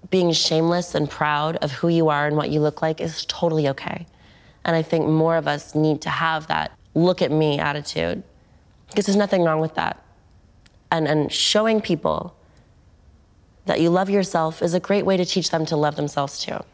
being shameless and proud of who you are and what you look like is totally okay. And I think more of us need to have that look at me attitude, because there's nothing wrong with that. And showing people that you love yourself is a great way to teach them to love themselves too.